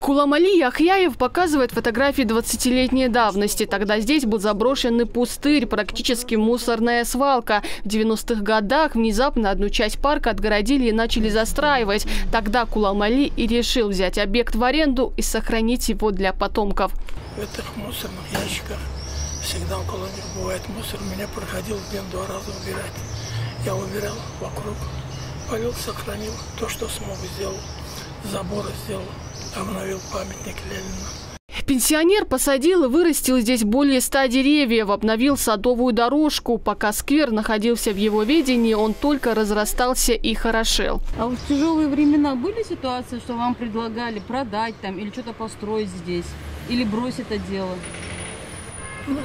Куламали Яхьяев показывает фотографии 20-летней давности. Тогда здесь был заброшенный пустырь, практически мусорная свалка. В 90-х годах внезапно одну часть парка отгородили и начали застраивать. Тогда Куламали и решил взять объект в аренду и сохранить его для потомков. В этих мусорных ящиках всегда около них бывает мусор. Меня проходил в день 2 раза убирать. Я убирал вокруг, полил, сохранил то, что смог, сделал. Заборы сделал, обновил памятник Ленина. Пенсионер посадил и вырастил здесь более 100 деревьев, обновил садовую дорожку. Пока сквер находился в его ведении, он только разрастался и хорошел. А вот в тяжелые времена были ситуации, что вам предлагали продать там или что-то построить здесь? Или бросить это дело? Ну,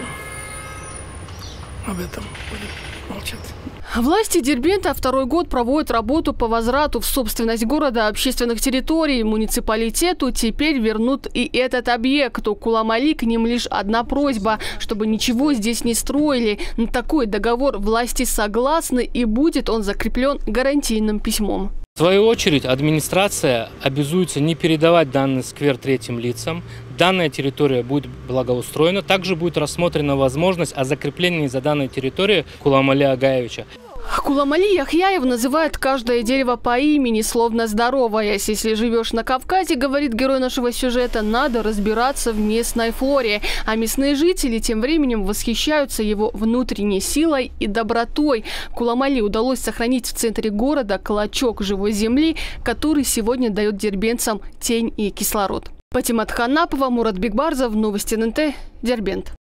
об этом будем молчать. Власти Дербента второй год проводят работу по возврату в собственность города общественных территорий. Муниципалитету теперь вернут и этот объект. У Куламали к ним лишь одна просьба, чтобы ничего здесь не строили. На такой договор власти согласны, и будет он закреплен гарантийным письмом. В свою очередь, администрация обязуется не передавать данный сквер третьим лицам. Данная территория будет благоустроена. Также будет рассмотрена возможность о закреплении за данной территорией Куламали Агаевича. Куламали Яхьяев называет каждое дерево по имени, словно здороваясь. Если живешь на Кавказе, говорит герой нашего сюжета, надо разбираться в местной флоре. А местные жители тем временем восхищаются его внутренней силой и добротой. Куламали удалось сохранить в центре города клочок живой земли, который сегодня дает дербентцам тень и кислород. Патимат Ханапова, Мурат Бигбарзов, Новости ННТ, Дербент.